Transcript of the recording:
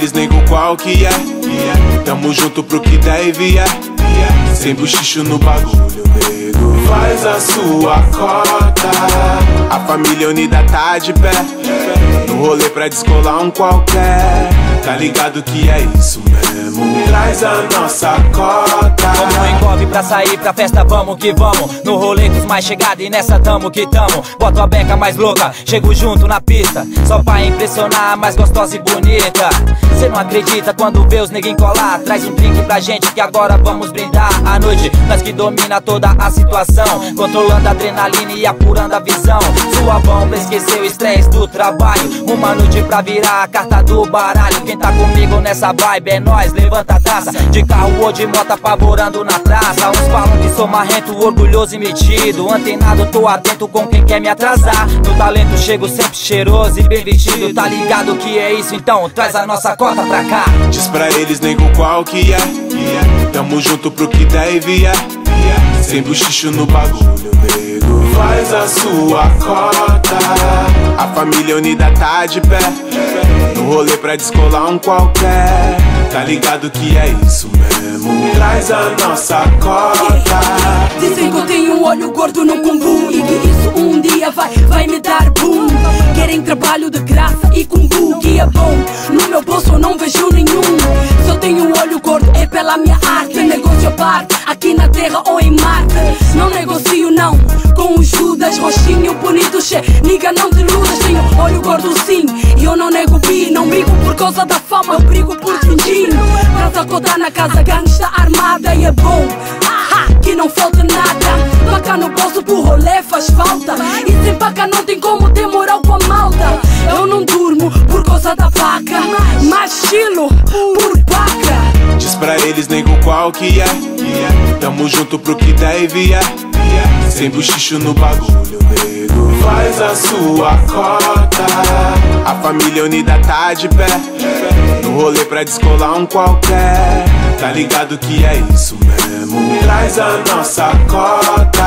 eles, nego, qual que é? Tamo junto pro que der e vier. Sem bochicho no bagulho, nego, faz a sua cota. A família unida tá de pé, no rolê pra descolar um qualquer. Tá ligado que é isso mesmo, traz a nossa cota. Vamos engove pra sair pra festa, vamos que vamos. No rolê dos mais chegados e nessa tamo que tamo. Boto a beca mais louca, chego junto na pista, só pra impressionar a mais gostosa e bonita. Cê não acredita quando vê os neguinhos colar. Traz um drink pra gente que agora vamos brindar. A noite, nós que domina toda a situação, controlando a adrenalina e apurando a visão. Suavão pra esquecer o estresse do trabalho, uma noite pra virar a carta do baralho. Quem tá comigo nessa vibe é nós, levanta a taça. De carro ou de moto apavorando na praça. Uns falam que sou marrento, orgulhoso e metido. Antenado, tô atento com quem quer me atrasar. No talento chego sempre cheiroso e bem vestido. Tá ligado que é isso, então traz a nossa cota pra cá. Diz pra eles, nego, qual que é? Tamo junto pro que der e vier. Sem bochicho no bagulho, nego, faz a sua cota. A família unida tá de pé, no rolê pra descolar um qualquer. Tá ligado que é isso mesmo, traz a nossa cota. Dizem que eu tenho um olho gordo no cumbu e que isso um dia vai me dar boom. Querem trabalho de graça e cumbu, que é bom. No meu bolso eu não vejo nenhum. Se eu tenho um olho gordo é pela minha arte. Negócio a parte, aqui na terra ou em Marte. Não negocio não, com o Judas. Rostinho bonito, che, niga não te iludas. Tenho olho gordo sim, e eu não nego bi. Não brigo por causa da fama, eu brigo por din-din. Traz a cota na casa, gangue está armada e é bom que não falta nada. Paca no bolso pro rolê faz falta, e sem paca não tem como ter moral com a malta. Eu não durmo por causa da vaca, mas estilo por paca. Diz pra eles, nego, qual que é? Tamo junto pro que der e vier. Sem bochicho no bagulho, nego, faz a sua cota. A família unida tá de pé, no rolê pra descolar um qualquer. Tá ligado que é isso mesmo, traz a nossa cota.